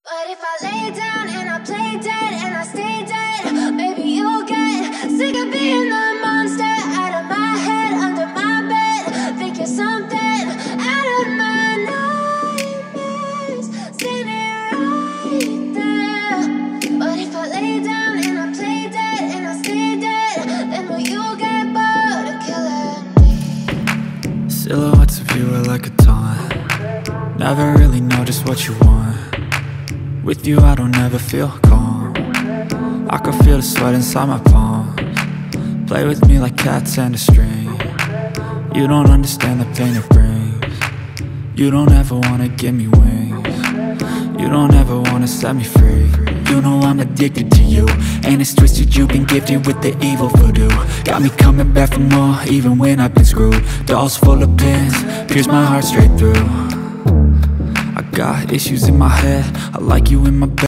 But if I lay down and I play dead and I stay dead, maybe you'll get sick of being the monster out of my head, under my bed. Think you're something out of my nightmares, standing right there. But if I lay down and I play dead and I stay dead, then will you get bored of killing me? Silhouettes of you are like a taunt. Never really know just what you want. With you I don't ever feel calm. I can feel the sweat inside my palms. Play with me like cats and a string. You don't understand the pain it brings. You don't ever wanna give me wings. You don't ever wanna set me free. You know I'm addicted to you, and it's twisted, you've been gifted with the evil voodoo. Got me coming back for more, even when I've been screwed. Dolls full of pins, pierce my heart straight through. I got issues in my head, I like you in my bed.